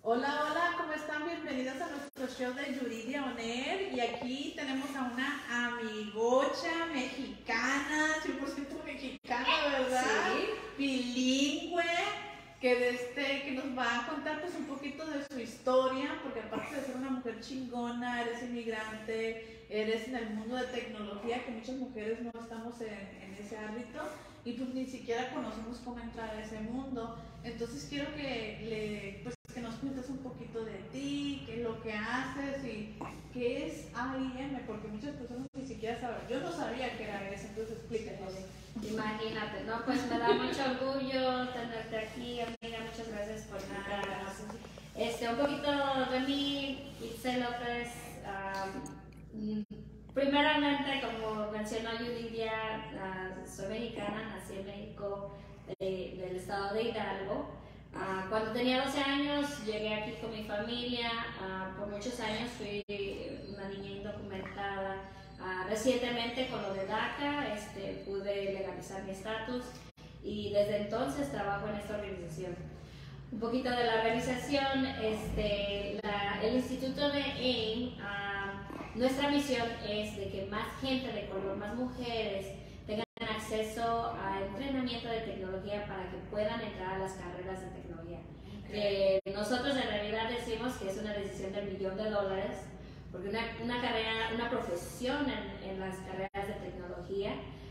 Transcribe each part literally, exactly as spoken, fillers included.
Hola, hola, ¿cómo están? Bienvenidos a nuestro show de Yuridia On Air. Y aquí tenemos a una amigocha mexicana, cien por ciento mexicana, ¿verdad? Sí. Bilingüe, que, de este, que nos va a contar pues un poquito de su historia, porque aparte de ser una mujer chingona, eres inmigrante, eres en el mundo de tecnología, que muchas mujeres no estamos en, en ese ámbito y pues ni siquiera conocemos cómo entrar a ese mundo. Entonces quiero que le, pues, que nos cuentes un poquito de ti, qué es lo que haces y qué es A I M, porque muchas personas ni siquiera saben. Yo no sabía que era eso, entonces explícanos. Imagínate, ¿no? Pues me da mucho orgullo tenerte aquí, amiga. Muchas gracias por invitarnos. Este, un poquito de mí, Itzel López. Um, primeramente, como mencionó Yuridia, uh, soy mexicana, nací en México, de, del estado de Hidalgo. Uh, cuando tenía doce años llegué aquí con mi familia. Uh, por muchos años fui una niña indocumentada. Uh, recientemente con lo de DACA este, pude legalizar mi estatus y desde entonces trabajo en esta organización. Un poquito de la organización, este, la, el Instituto de A I M, uh, nuestra misión es de que más gente de color, más mujeres tengan acceso a entrenamiento de tecnología para que puedan entrar a las carreras de tecnología. Okay. Que nosotros en realidad decimos que es una decisión del millón de dólares, porque una, una carrera, una profesión en, en las carreras de tecnología,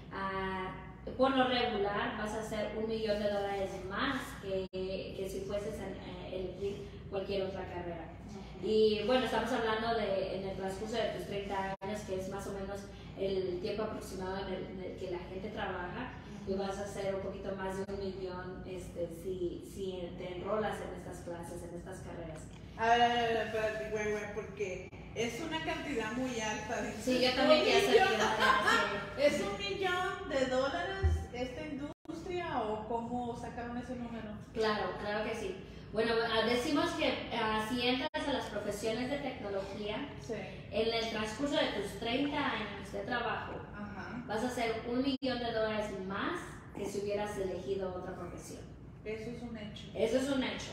uh, por lo regular vas a hacer un millón de dólares más que, que si fueses a elegir cualquier otra carrera. Uh-huh. Y bueno, estamos hablando de en el transcurso de tus treinta años, que es más o menos el tiempo aproximado en el, en el que la gente trabaja, uh-huh. Y vas a hacer un poquito más de un millón este, si, si te enrolas en estas clases, en estas carreras. A ver, a ver, a ver, espérate, güey, güey, porque es una cantidad muy alta. ¿Dices? Sí, yo también quiero hacer ¿Es un millón de dólares esta industria o cómo sacaron ese número? Claro, claro que sí. Bueno, decimos que uh, si entras a las profesiones de tecnología, sí. En el transcurso de tus treinta años de trabajo, ajá. Vas a hacer un millón de dólares más que si hubieras elegido otra profesión. Eso es un hecho. Eso es un hecho.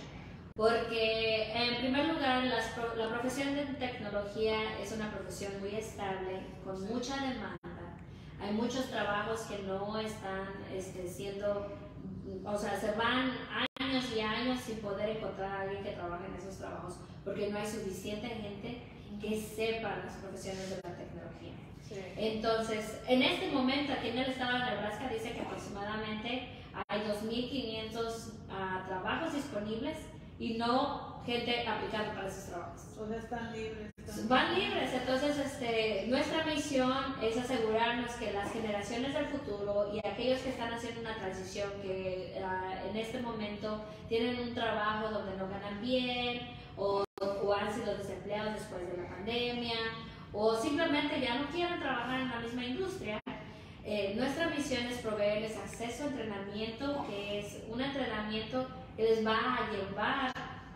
Porque en primer lugar, las, la profesión de tecnología es una profesión muy estable, con sí. Mucha demanda. Hay muchos trabajos que no están este, siendo, o sea, se van años y años sin poder encontrar a alguien que trabaje en esos trabajos, porque no hay suficiente gente que sepa las profesiones de la tecnología. Sí. Entonces, en este momento, aquí en el estado de Nebraska dice que aproximadamente hay dos mil quinientos uh, trabajos disponibles y no gente aplicando para esos trabajos. O sea, están libres. Están Van libres, entonces este, nuestra misión es asegurarnos que las generaciones del futuro y aquellos que están haciendo una transición, que uh, en este momento tienen un trabajo donde no ganan bien o, o han sido desempleados después de la pandemia o simplemente ya no quieren trabajar en la misma industria, eh, nuestra misión es proveerles acceso a entrenamiento, que es un entrenamiento que les va a llevar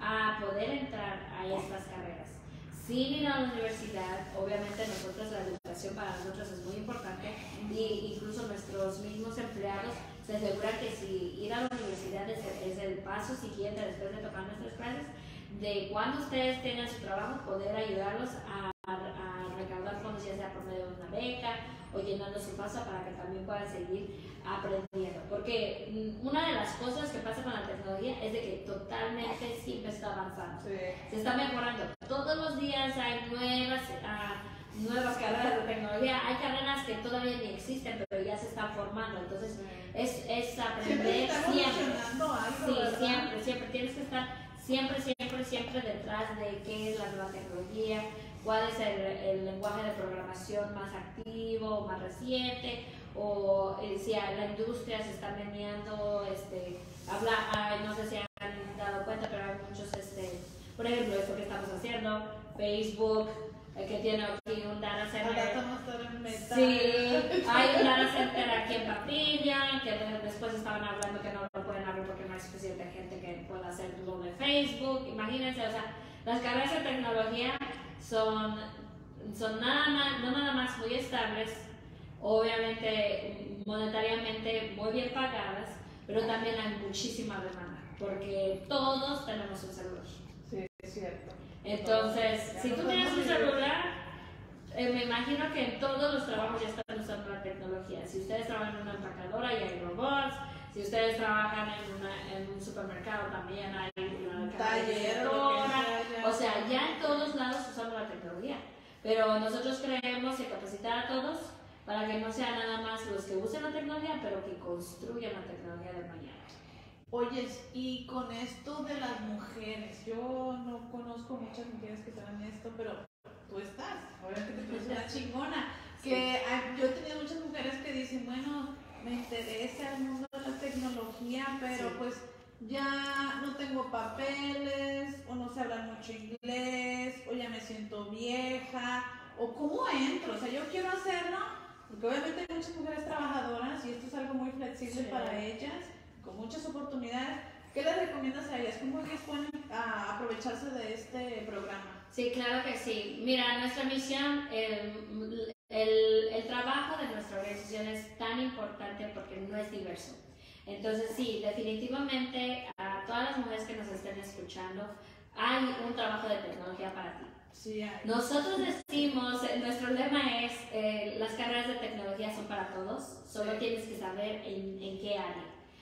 a poder entrar a estas carreras sin ir a la universidad. Obviamente nosotros, la educación para nosotros es muy importante y incluso nuestros mismos empleados se aseguran que si ir a la universidad es el, es el paso siguiente después de tocar nuestras clases, de cuando ustedes tengan su trabajo, poder ayudarlos a, a, a recaudar fondos, ya sea por medio de una beca o llenando su paso para que también puedan seguir aprendiendo. Porque una de las cosas que pasa con la tecnología es de que totalmente siempre está avanzando. Sí. Se está mejorando. Todos los días hay nuevas, uh, nuevas carreras de tecnología. Hay carreras que todavía ni existen, pero ya se están formando. Entonces, sí. es, es aprender siempre. siempre. Algo, sí, ¿verdad? siempre, siempre. Tienes que estar siempre, siempre, siempre detrás de qué es la nueva tecnología, cuál es el, el lenguaje de programación más activo, más reciente, o eh, si a la industria se está meneando, este, habla, ay, no sé si han dado cuenta, pero hay muchos, este, por ejemplo, esto que estamos haciendo, Facebook, eh, que tiene aquí un data center. Sí, hay un data center aquí en Papilla, que después estaban hablando que no lo pueden abrir porque no hay suficiente gente que pueda hacer lo de Facebook. Imagínense, o sea, las carreras de tecnología son, son nada más, no nada más muy estables, obviamente monetariamente muy bien pagadas, pero también hay muchísima demanda, porque todos tenemos un celular. Sí, cierto. Entonces, Ya si no tú tienes podemos un vivir. celular, eh, me imagino que en todos los trabajos ya están usando la tecnología. Si ustedes trabajan en una empacadora, ya hay robots. Si ustedes trabajan en, una, en un supermercado, también hay una Un caja taller, lo que registradora. sea, ya. O sea, ya en todos lados usamos la tecnología. Pero nosotros creemos en capacitar a todos para que no sean nada más los que usen la tecnología, pero que construyan la tecnología de mañana. Oyes, y con esto de las mujeres, yo no conozco muchas mujeres que están en esto, pero tú estás, obviamente tú eres una chingona. Sí. Que hay- yo he tenido muchas mujeres que dicen, bueno, me interesa el mundo de la tecnología, pero Sí. pues ya no tengo papeles, o no sé hablar mucho inglés, o ya me siento vieja, o cómo entro, o sea, yo quiero hacerlo, porque obviamente hay muchas mujeres trabajadoras y esto es algo muy flexible Sí. para ellas, con muchas oportunidades. ¿Qué les recomiendas a ellas? ¿Cómo ellas pueden ah, aprovecharse de este programa? Sí, claro que sí. Mira, nuestra misión, el, el, el trabajo de nuestra organización es tan importante porque no es diverso. Entonces, sí, definitivamente a todas las mujeres que nos estén escuchando, hay un trabajo de tecnología para ti. Sí, hay. Nosotros decimos, eh, nuestro lema es, eh, las carreras de tecnología son para todos, solo Sí. tienes que saber en, en qué área.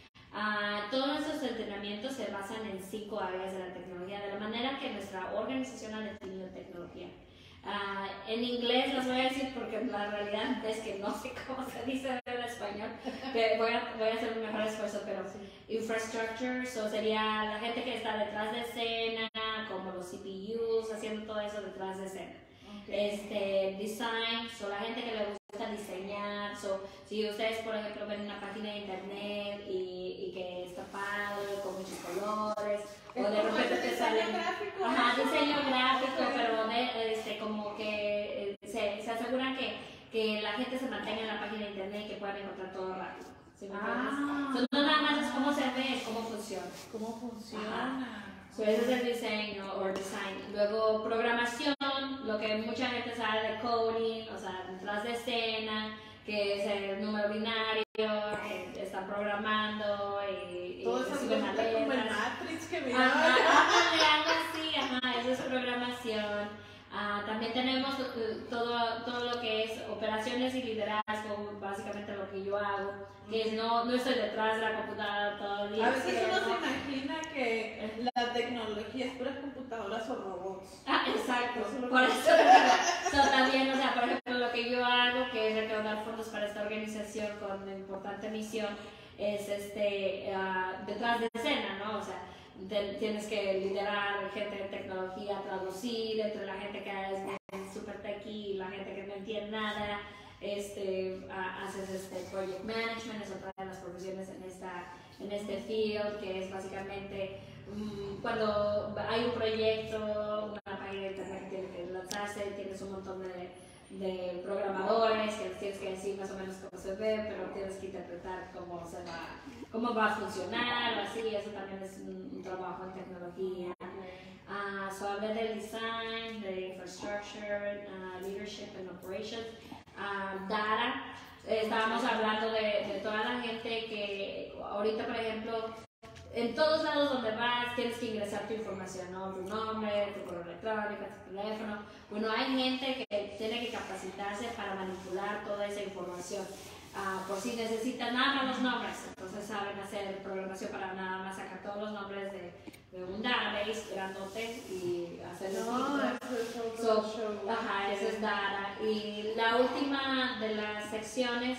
Uh, todos nuestros entrenamientos se basan en cinco áreas de la tecnología, de la manera que nuestra organización ha definido tecnología. Uh, en inglés las voy a decir porque la realidad es que no sé cómo se dice en español, pero voy a, voy a hacer un mejor esfuerzo, pero infrastructure, so sería la gente que está detrás de escena, como los C P Us, haciendo todo eso detrás de escena. Okay. Este, design, so la gente que le gusta diseñar, so, si ustedes por ejemplo ven una página de internet y, y que está padre, con muchos colores, o de repente te sale gráfico, ajá, eso. diseño gráfico, Okay. pero de, este, como que eh, se, se aseguran que, que la gente se mantenga en la página de internet y que puedan encontrar todo rápido. ¿Sí me entiendes? Ah, So, no nada más es cómo se ve, es cómo funciona. ¿Cómo funciona? So, ese es el diseño o design. Luego programación, lo que mucha gente sabe de coding, o sea, detrás de escena, que es el número binario, que están programando y, y Todo eso reciben como el alertas. Matrix que miraba. Ajá, ándale, algo así, ajá, eso es programación. Ah, también tenemos todo, todo lo que es operaciones y liderazgo, básicamente lo que yo hago, que es no, no estoy detrás de la computadora todo el día. A veces uno se ¿no? imagina que la tecnología es puras computadoras o robots. Ah, exacto, Eso es lo por que- eso so, también, o sea, por ejemplo, lo que yo hago, que es recaudar fondos para esta organización con una importante misión, es este, uh, detrás de escena, ¿no? O sea, te, tienes que liderar gente de tecnología, traducir entre la gente que es super techie y la gente que no entiende nada. Este, uh, haces este project management, es otra de las profesiones en, esta, en este field, que es básicamente um, cuando hay un proyecto, una página de internet que tiene que lanzarse, tienes un montón de, de programadores que les tienes que decir más o menos cómo se ve, pero tienes que interpretar cómo se va, cómo va a funcionar, o así, eso también es un, un trabajo en tecnología. Uh, so hablé del design, de infrastructure, uh, leadership and operations. Uh, data, eh, estábamos hablando de, de toda la gente que ahorita, por ejemplo, en todos lados donde vas tienes que ingresar tu información, ¿no? Tu nombre, tu correo electrónico, tu teléfono. Bueno, hay gente que tiene que capacitarse para manipular toda esa información. Uh, por si necesitan nada más los nombres, entonces saben hacer programación para nada más sacar todos los nombres de, de un database grandote y hacer el No, filtro. eso es otro So, show. ajá, eso es data. Y la última de las secciones,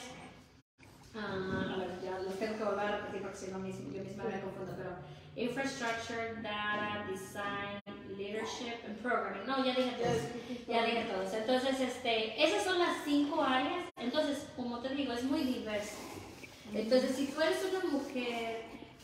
uh, a ver, ya los tengo que volver a repetir porque si no mismo, yo misma me confundo, pero infrastructure, data, design, leadership and programming. No, ya dije todos. Ya dije todos. Entonces, este, esas son las cinco áreas. Entonces, como te digo, es muy diverso. Entonces, si tú eres una mujer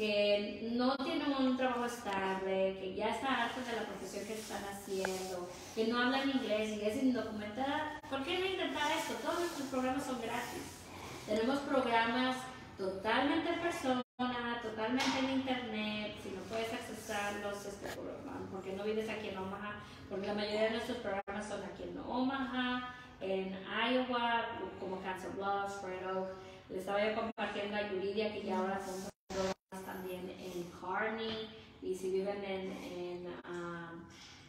que no tiene un trabajo estable, que ya está harta de la profesión que están haciendo, que no hablan inglés y es indocumentada, ¿por qué no intentar esto? Todos nuestros programas son gratis. Tenemos programas totalmente en persona, totalmente en internet, si no puedes accesarlos, este, porque no vives aquí en Omaha, porque la mayoría de nuestros programas son aquí en Omaha, en Iowa, como Council Bluffs, Red Oak. Le estaba yo compartiendo a Yuridia que ya ahora son programas también en Kearney, y si viven en, en, um,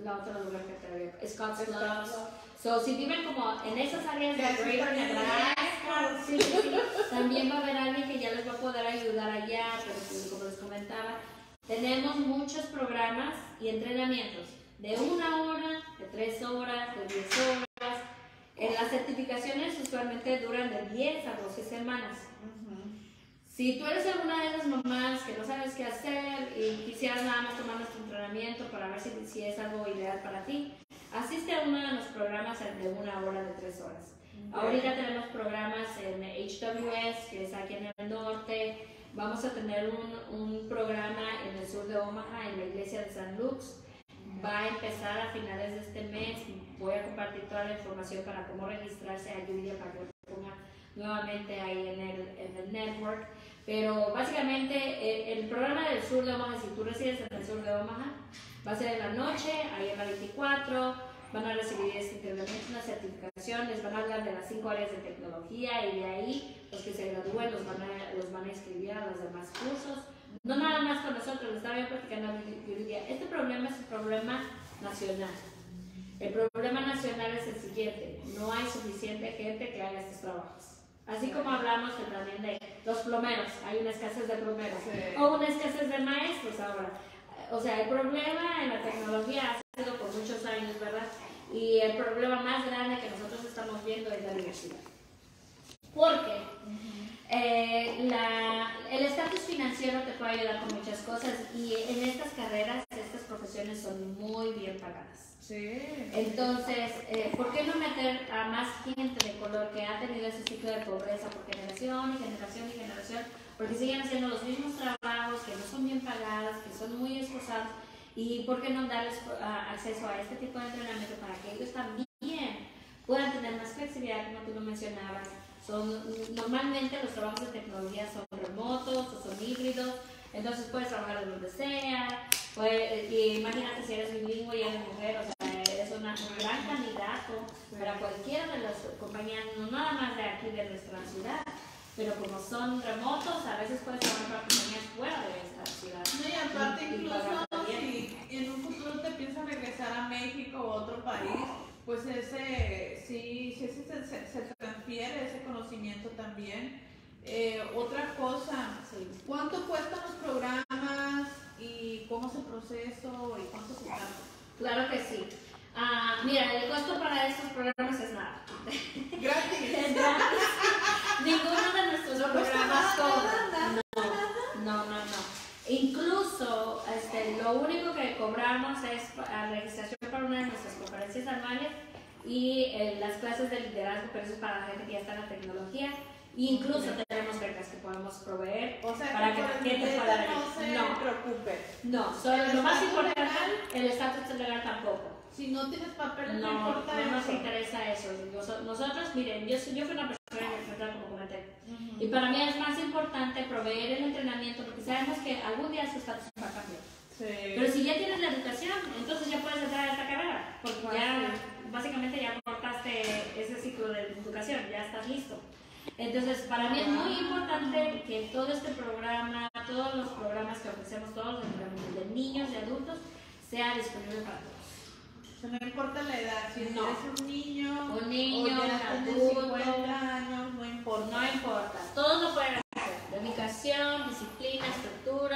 la otra lugar que te había, Scotts Bluff. So, si viven como en esas áreas de Greater Nebraska, sí, sí, sí, también va a haber alguien que ya les va a poder ayudar allá, pero pues, como les comentaba, tenemos muchos programas y entrenamientos de una hora, de tres horas, de diez horas. En las certificaciones usualmente duran de diez a doce semanas. Uh-huh. Si tú eres alguna de esas mamás que no sabes qué hacer y quisieras nada más tomar nuestro entrenamiento para ver si, si es algo ideal para ti, asiste a uno de los programas de una hora, de tres horas. Okay. Ahorita tenemos programas en H W S, que es aquí en el norte. Vamos a tener un, un programa en el sur de Omaha, en la iglesia de San Luke's. Va a empezar a finales de este mes. Voy a compartir toda la información para cómo registrarse a Julia para que lo ponga nuevamente ahí en el, en el network. Pero básicamente el, el programa del sur de Omaha, si tú resides en el sur de Omaha, va a ser en la noche, ahí en la veinticuatro. Van a recibir este entrenamiento, una certificación, les van a hablar de las cinco áreas de tecnología y de ahí los que se gradúen los van a, los van a inscribir a los demás cursos. No nada más con nosotros, estaba yo platicando Yuridia. Este problema es un problema nacional. El problema nacional es el siguiente: no hay suficiente gente que haga estos trabajos. Así como hablamos que también de los plomeros, hay una escasez de plomeros, sí, o una escasez de maestros ahora. O sea, el problema en la tecnología ha sido por muchos años, ¿verdad? Y el problema más grande que nosotros estamos viendo es la diversidad. Porque eh, la, el estatus financiero te puede ayudar con muchas cosas y en estas carreras, estas profesiones son muy bien pagadas. Sí. Entonces, eh, ¿por qué no meter a más gente de color que ha tenido ese ciclo de pobreza por generación y generación y generación? Porque siguen haciendo los mismos trabajos, que no son bien pagados, que son muy esforzados. ¿Y por qué no darles uh, acceso a este tipo de entrenamiento para que ellos también puedan tener más flexibilidad, como tú lo mencionabas? Son, normalmente los trabajos de tecnología son remotos o son híbridos, entonces puedes trabajar de donde sea. Puede, y imagínate si eres bilingüe y eres mujer, o sea, eres una, un gran candidato para cualquiera de las compañías, no nada más de aquí de nuestra ciudad. Pero como son remotos, a veces puedes trabajar para compañías fuera de esta ciudad. No, y aparte y, incluso y si en un futuro te piensas regresar a México o a otro país, pues ese sí, sí ese se, se, se transfiere ese conocimiento también. Eh, otra cosa, sí. ¿Cuánto cuestan los programas y cómo es el proceso y cuánto se tarda? Claro que sí. Uh, mira, el costo para estos programas es nada. Gratis. Es gratis. Ninguno de nuestros no programas cobra. No, no, no, no. Incluso este, lo único que cobramos es la registración para una de nuestras conferencias anuales y eh, las clases de liderazgo, pero eso es para la gente que ya está en la tecnología. Incluso okay. tenemos becas que podemos proveer, o sea, para que la gente pueda venir. No se no. preocupe. No, solo lo más importante, legal, el estatus legal tampoco. Si no tienes papeles, no, no importa no eso. nos interesa eso. Nosotros, miren, yo, yo fui una persona universitaria, como comenté, uh-huh. y para mí es más importante proveer el entrenamiento porque sabemos que algún día su estatus va a cambiar. Sí. Pero si ya tienes la educación, entonces ya puedes entrar a esta carrera, porque pues ya sí. básicamente ya cortaste ese ciclo de educación, ya estás listo. Entonces, para mí es muy importante que todo este programa, todos los programas que ofrecemos, todos los entrenamientos de niños y adultos, sea disponible para todos. O sea, no importa la edad, si no. eres un niño, un niño, o ya un tienes cincuenta años, no importa. No importa, todos lo pueden hacer. Dedicación, disciplina, estructura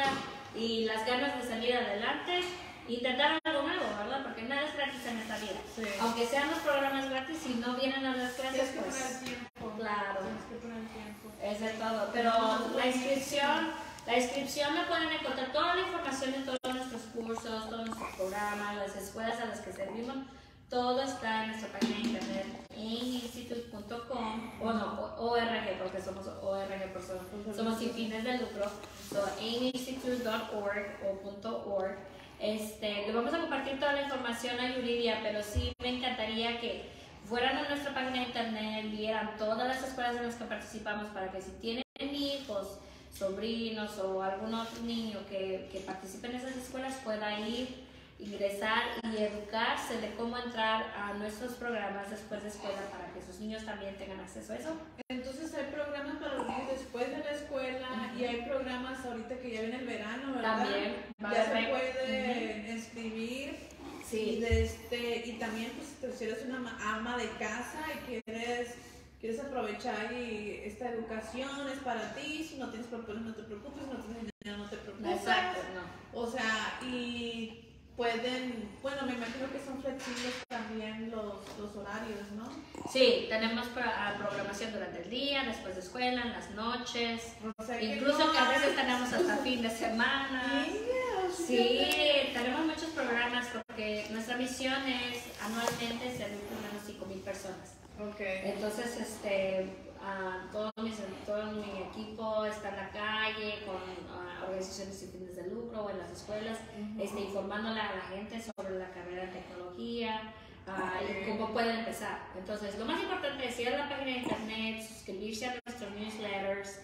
y las ganas de salir adelante. Intentar algo nuevo, ¿verdad? Porque nada es gratis en esta vida. Sí. Aunque sean los programas gratis, si no vienen a las clases, que pues... poner tiempo. Claro. Tienes que poner tiempo. Es de todo. Pero la inscripción, la inscripción la pueden encontrar, toda la información de todos nuestros cursos, todos nuestros programas, las escuelas a las que servimos, todo está en nuestra página de internet, aim institute punto com, o no, O R G, porque somos O R G, por somos, somos sin fines de lucro, so aim institute punto org o .org. Este, le vamos a compartir toda la información a Yuridia, pero sí me encantaría que fueran a nuestra página de internet, vieran todas las escuelas en las que participamos para que si tienen hijos, sobrinos o algún otro niño que, que participe en esas escuelas pueda ir, ingresar y educarse de cómo entrar a nuestros programas después de escuela para que sus niños también tengan acceso a eso. Entonces hay programas para los niños después de la escuela uh-huh. y hay programas ahorita que ya viene el verano, ¿verdad? También. Ya se puede uh-huh. inscribir. Sí, Sí. Y, de este, y también, pues, si eres una ama de casa y quieres, quieres aprovechar y esta educación es para ti, si no tienes papeles no te preocupes, si no tienes dinero no te preocupes. Exacto, no. O sea, y pueden, bueno, me imagino que son flexibles también los, los horarios, ¿no? Sí, tenemos pro, programación durante el día, después de escuela, en las noches, o sea, que incluso no que a veces hay... tenemos hasta fin de semana. Sí, tenemos muchos programas porque nuestra misión es anualmente servir por lo menos cinco mil personas. Okay. Entonces, este, uh, todo, mi, todo mi equipo está en la calle con uh, organizaciones sin fines de lucro o en las escuelas, uh-huh. este, informándole a la gente sobre la carrera de tecnología uh, okay. y cómo pueden empezar. Entonces, lo más importante es ir a la página de internet, suscribirse a nuestros newsletters,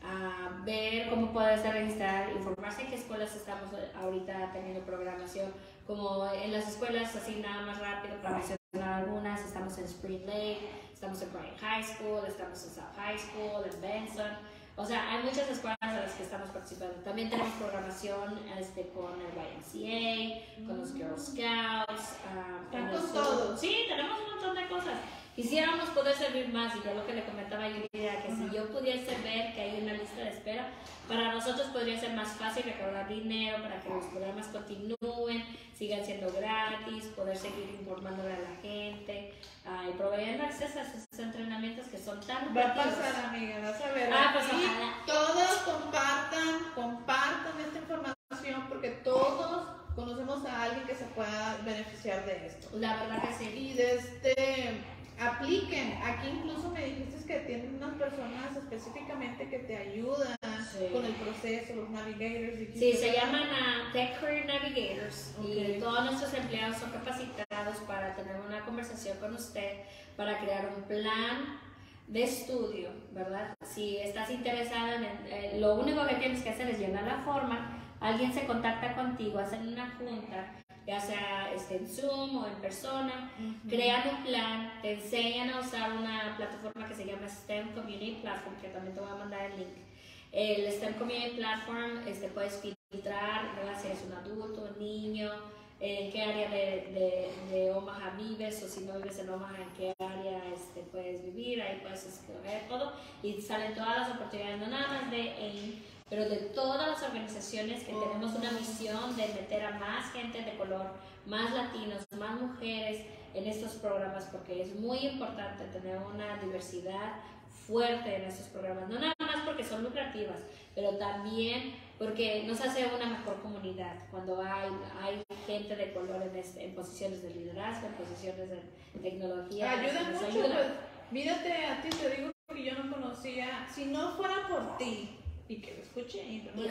uh, ver cómo puedes registrar, informarse en qué escuelas estamos ahorita teniendo programación, como en las escuelas, así nada más rápido para mencionar algunas. Estamos en Spring Lake, estamos en Bryan High School, estamos en South High School, en Benson. O sea, hay muchas escuelas en las que estamos participando. También tenemos programación este, con el Y M C A, con los Girl Scouts. Uh, con los, todo. Sí, tenemos un montón de cosas. Quisiéramos poder servir más, y ya lo que le comentaba yo era que uh-huh. si yo pudiese ver que hay una lista de espera, para nosotros podría ser más fácil recaudar dinero para que los programas continúen, sigan siendo gratis, poder seguir informándole a la gente uh, y proveyendo acceso a esos entrenamientos que son tan va a pasar, amiga, vas a ver. Ah, pues aquí ojalá. Todos compartan, compartan esta información porque todos conocemos a alguien que se pueda beneficiar de esto. La verdad que sí. Y desde apliquen. Aquí incluso me dijiste que tienen unas personas específicamente que te ayudan sí. con el proceso, los navigators. Y sí, se llaman uh, Tech Career Navigators okay. y todos nuestros empleados son capacitados para tener una conversación con usted, para crear un plan de estudio, ¿verdad? Si estás interesada en el, eh, lo único que tienes que hacer es llenar la forma, alguien se contacta contigo, hacen una junta, ya sea este, en Zoom o en persona, uh-huh. crean un plan, te enseñan a usar una plataforma que se llama STEM Community Platform, que también te voy a mandar el link. El STEM Community Platform, este, puedes filtrar, ¿verdad? Si eres un adulto, un niño, en qué área de, de, de Omaha vives, o si no vives en Omaha, en qué área este, puedes vivir, ahí puedes escoger todo, y salen todas las oportunidades, no nada más de AIM, pero de todas las organizaciones que oh. tenemos una misión de meter a más gente de color, más latinos, más mujeres en estos programas, porque es muy importante tener una diversidad fuerte en estos programas, no nada más porque son lucrativas, pero también porque nos hace una mejor comunidad cuando hay, hay gente de color en, este, en posiciones de liderazgo, en posiciones de tecnología. Ayuda mucho, ayuda. Pues, mírate a ti, te digo que yo no conocía, si no fuera por ti, y que lo escuché, no,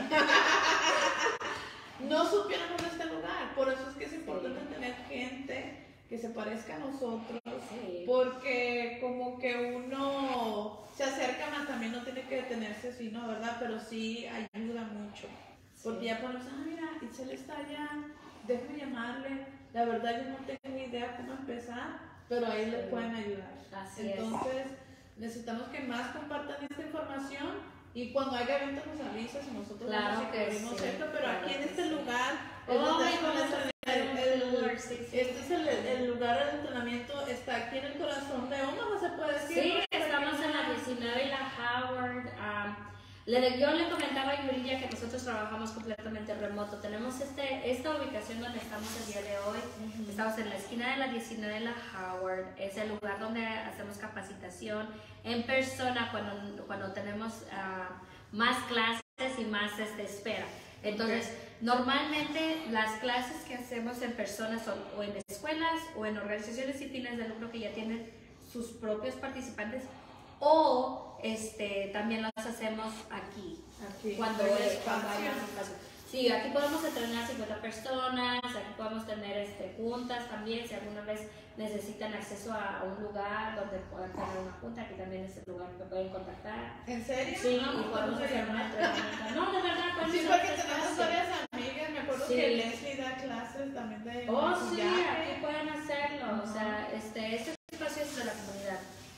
no supiéramos de este lugar. Por eso es que es importante sí. tener gente que se parezca a nosotros, sí. porque como que uno se acerca más, también no tiene que detenerse así, ¿no? ¿Verdad? Pero sí ayuda mucho, porque sí. ya ponemos, ah, mira, Itzel está allá, déjame llamarle, la verdad yo no tengo ni idea cómo empezar, pero ahí sí. le pueden ayudar. Así Entonces es. necesitamos que más compartan esta información. Y cuando haya eventos nos avisas y nosotros claro nos incluimos sí, esto, pero claro aquí en este sí. lugar, oh, es el, el, el, lugar, sí, sí. este es el, el lugar de entrenamiento, está aquí en el corazón de Omaha, se puede decir. Sí, estamos en la diecinueve y la Howard. Um, le, yo le comentaba a Yuridia que nosotros trabajamos completamente remoto. Tenemos este, esta ubicación donde estamos el día de hoy. Uh-huh. Estamos en la esquina de la diecinueve y la Howard. Es el lugar donde hacemos capacitación en persona cuando, cuando tenemos uh, más clases y más este, espera. Entonces, okay. normalmente las clases que hacemos en persona son o en escuelas o en organizaciones sin fines de lucro que ya tienen sus propios participantes, o este, también las hacemos aquí, aquí cuando es espacio. Sí, aquí podemos entrenar cincuenta personas, aquí podemos tener este, juntas también, si alguna vez necesitan acceso a un lugar donde puedan tener una junta, aquí también es el lugar que pueden contactar. ¿En serio? Sí, no, y podemos hacer una entrenamiento. No, de verdad, pues sí, porque tenemos varias amigas, me acuerdo sí. que Leslie da clases también de oh, sí, aquí pueden hacerlo, uh-huh. o sea, este, este espacio es de la comunidad.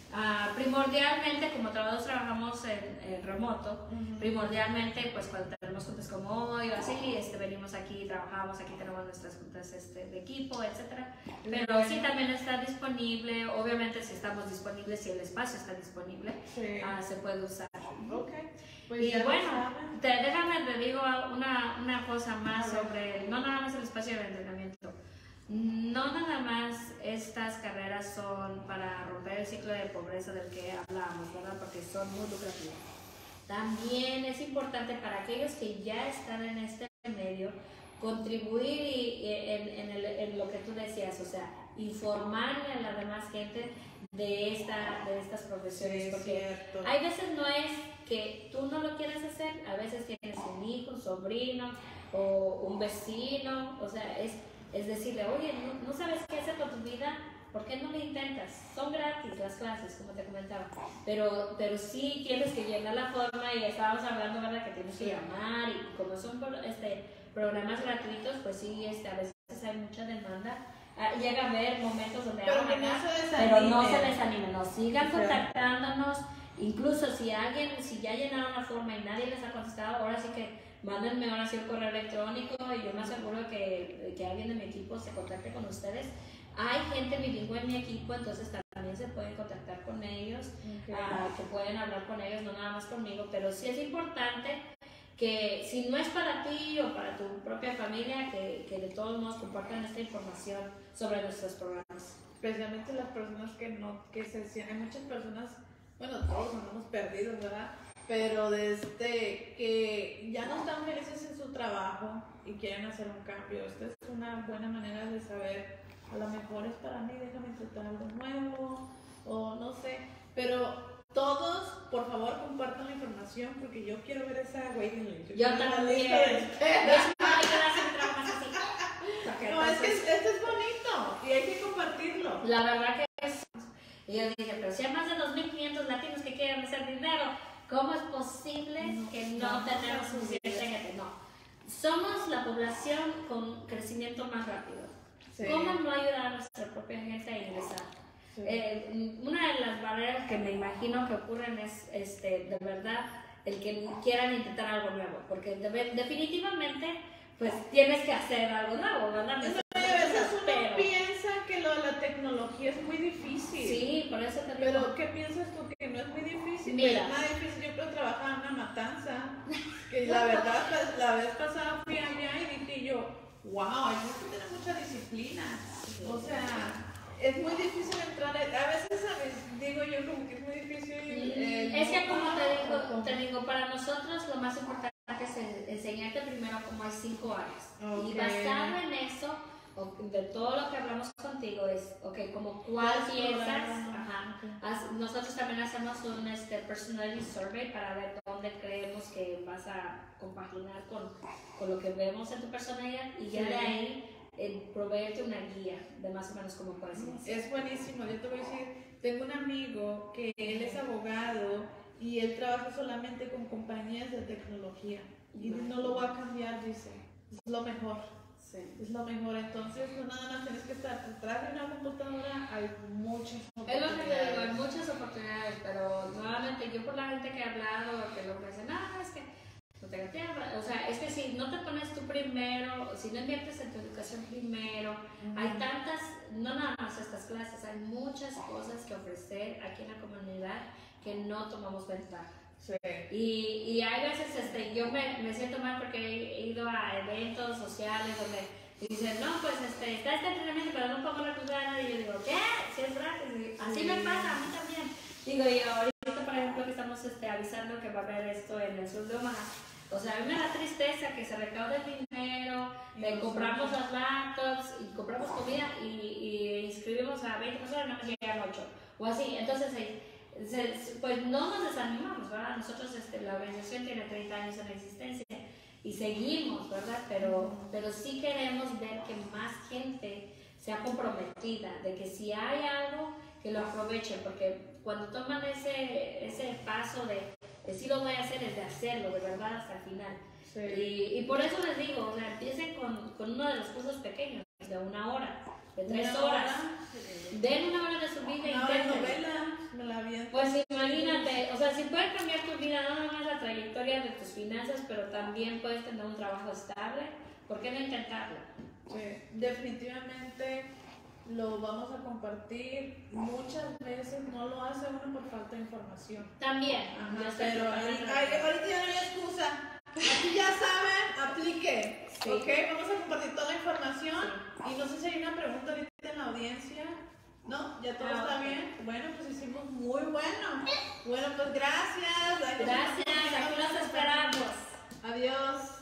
Uh, primordialmente, como todos trabajamos en, en remoto, uh-huh. primordialmente, pues cuando tenemos juntas como hoy o así, este, venimos aquí, trabajamos, aquí tenemos nuestras juntas este, de equipo, etcétera. Pero bueno. sí también está disponible, obviamente si estamos disponibles, si el espacio está disponible, sí. uh, se puede usar. Okay. Pues y bueno, te, déjame te digo una, una cosa más sobre, no nada más el espacio de entrenamiento. No nada más estas carreras son para romper el ciclo de pobreza del que hablamos, ¿verdad? Porque son muy lucrativas. También es importante para aquellos que ya están en este medio contribuir y, y, en, en, el, en lo que tú decías, o sea, informarle a la demás gente de, esta, de estas profesiones. Sí, porque cierto. Hay veces no es que tú no lo quieras hacer, a veces tienes un hijo, un sobrino o un vecino, o sea, es... Es decirle, oye, ¿no, ¿no sabes qué hacer con tu vida? ¿Por qué no lo intentas? Son gratis las clases, como te comentaba. Pero, pero sí tienes que llenar la forma y estábamos hablando, ¿verdad? Que tienes que llamar y como son este, programas gratuitos, pues sí, este, a veces hay mucha demanda. Ah, llega a haber momentos donde pero, hagan, no se pero no se desanimen, no sigan contactándonos. Incluso si alguien, si ya llenaron la forma y nadie les ha contestado, ahora sí que mándenme ahora sí un correo electrónico y yo me aseguro que, que alguien de mi equipo se contacte con ustedes. Hay gente bilingüe en mi equipo, entonces también se pueden contactar con ellos, okay. uh, que pueden hablar con ellos, no nada más conmigo, pero sí es importante que si no es para ti o para tu propia familia, que, que de todos modos compartan esta información sobre nuestros programas. Especialmente las personas que no, que se sienten, muchas personas, bueno, todos andamos perdidos, ¿verdad? Pero desde que ya no están felices en su trabajo y quieren hacer un cambio, esta es una buena manera de saber, a lo mejor es para mí, déjame intentar algo nuevo, o no sé, pero todos, por favor, compartan la información porque yo quiero ver esa waiting list. Yo también. No, es que esto es bonito y hay que compartirlo. La verdad que es, y yo dije, pero si hay más de dos mil quinientos latinos que quieren hacer dinero, ¿cómo es posible no, que no, no tenemos suficiente gente? No. Somos la población con crecimiento más rápido. Sí. ¿Cómo no ayudar a nuestra propia gente a ingresar? Sí. Eh, una de las barreras que me imagino que ocurren es, este, de verdad, el que quieran intentar algo nuevo. Porque de, definitivamente, pues tienes que hacer algo nuevo, ¿verdad? No, a veces uno pero, piensa que lo de la tecnología es muy difícil. Sí, por eso te digo. Pero, ¿qué piensas tú que no es muy difícil? Mira. Es más difícil. Yo creo trabajar en una matanza. Que la verdad, la vez pasada fui allá y dije yo, wow, hay que tener mucha disciplina. Sí. O sea, es muy difícil entrar. A veces, ¿sabes? Digo yo como que es muy difícil. Eh, es que como te digo, te digo, para nosotros lo más importante es enseñarte primero cómo hay cinco áreas. Okay. Y basado en eso, de todo lo que hablamos contigo, es, ok, como cuál piensas. Ajá. Okay. Nosotros también hacemos un este, personality survey para ver dónde creemos que vas a compaginar con, con lo que vemos en tu personalidad y ya sí. de ahí eh, proveerte una guía de más o menos cómo puedes hacer. Es buenísimo. Yo te voy a decir, tengo un amigo que él es abogado y él trabaja solamente con compañías de tecnología y no lo va a cambiar, dice, es lo mejor. Sí. Es lo mejor, entonces no nada más tienes que estar detrás de una computadora, hay muchas oportunidades. Es lo que te digo, hay muchas oportunidades, pero nuevamente yo por la gente que he hablado, que lo que dicen, no, es que no te tiempo, o sea, es que si no te pones tú primero, si no inviertes en tu educación primero, uh-huh. hay tantas, no nada más estas clases, hay muchas cosas que ofrecer aquí en la comunidad que no tomamos ventaja. Sí. Y, y hay veces este, yo me, me siento mal porque he ido a eventos sociales donde dicen, no, pues este, está este entrenamiento, pero no pongo la cultura. Y yo digo, ¿qué? Si es gratis. Sí. Así me pasa, a mí también. Digo, y ahorita, por ejemplo, que estamos este, avisando que va a haber esto en el sur de Omaha. O sea, a mí me da tristeza que se recaude el dinero, eh, compramos las laptops y compramos comida y, y inscribimos a veinte personas, nada más llegan ocho. O así, entonces... Eh, Se, pues no nos desanimamos, ¿verdad? Nosotros, este, la organización tiene treinta años en existencia y seguimos, ¿verdad? Pero, pero sí queremos ver que más gente sea comprometida, de que si hay algo, que lo aprovechen, porque cuando toman ese, ese paso de, de sí lo voy a hacer, es de hacerlo, de verdad, hasta el final. Sí. Y, y por eso les digo, o sea, empiecen con, con uno de los cursos pequeños, de una hora, de tres horas. Sí. Den una hora de su vida y intenten. Novela, me la sea, sí puede cambiar tu vida, no nomás la trayectoria de tus finanzas, pero también puedes tener un trabajo estable. ¿Por qué no intentarlo? Sí, definitivamente lo vamos a compartir. Muchas veces no lo hace uno por falta de información. También. Ajá, pero ahorita, ahorita ya no hay excusa. Aquí ya saben, aplique. Sí. Ok, vamos a compartir toda la información. Sí. Y no sé si hay una pregunta ahorita en la audiencia. ¿No? ¿Ya todo ah, está okay. bien? Bueno, pues hicimos muy bueno. Bueno, pues gracias. Gracias, aquí los esperamos. Adiós.